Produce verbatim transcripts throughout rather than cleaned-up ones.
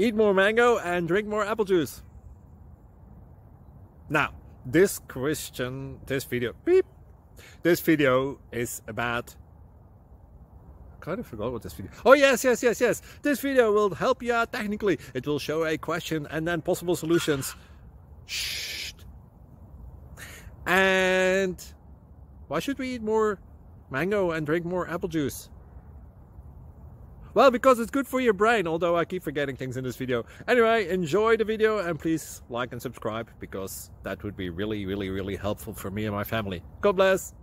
Eat more mango and drink more apple juice. Now, this question, this video, beep, this video is about, I kind of forgot what this video, oh yes, yes, yes, yes, this video will help you out technically. It will show a question and then possible solutions. Shh. And why should we eat more mango and drink more apple juice? Well, because it's good for your brain, although I keep forgetting things in this video. Anyway, enjoy the video and please like and subscribe, because that would be really, really, really helpful for me and my family. God bless!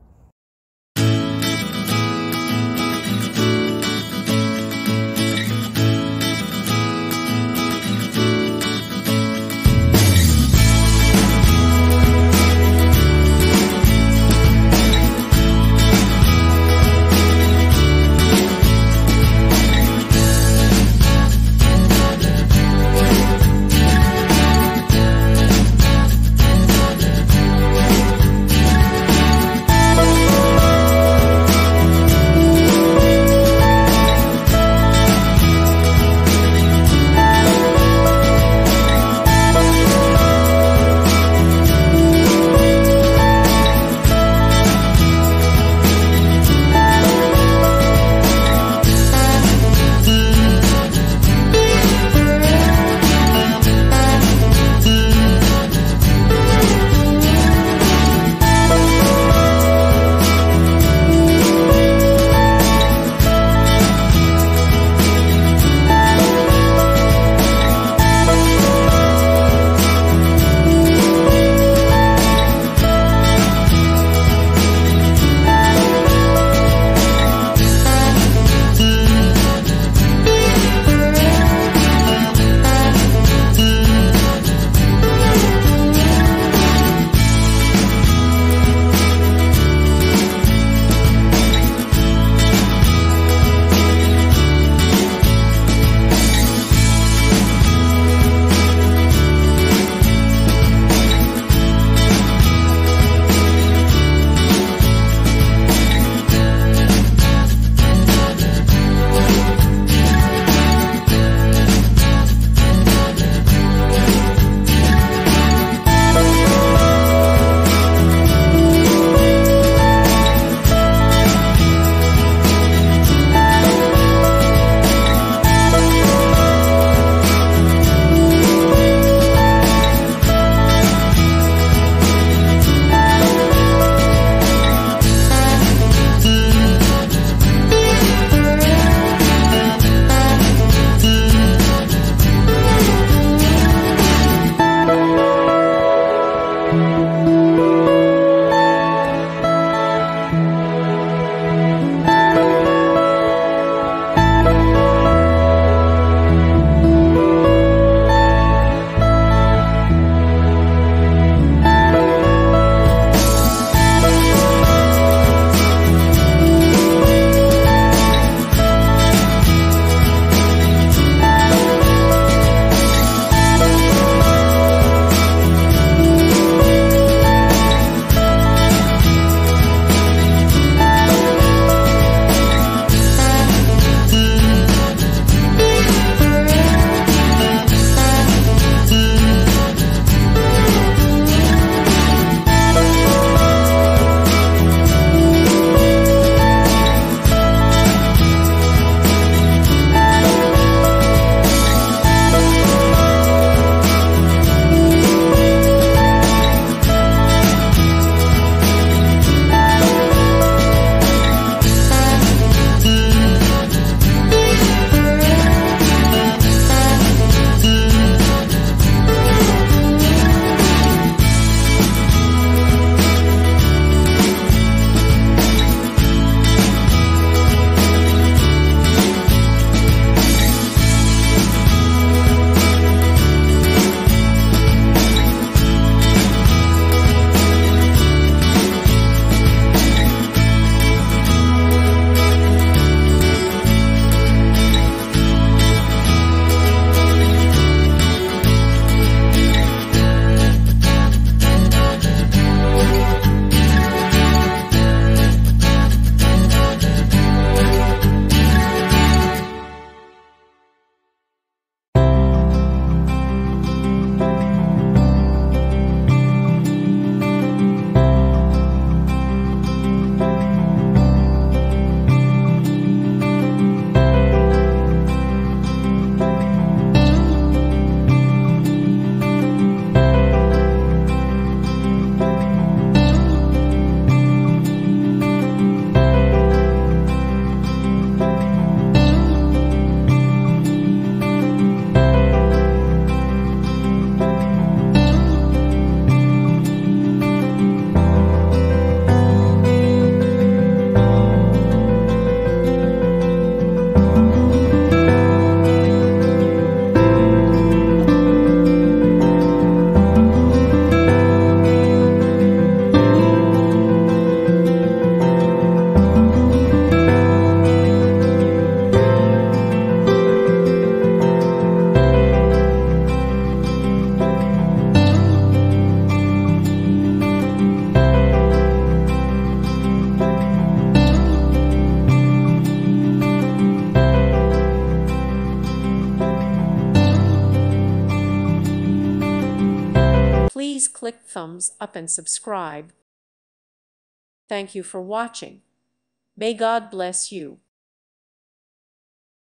Please click thumbs up and subscribe. Thank you for watching. May God bless you.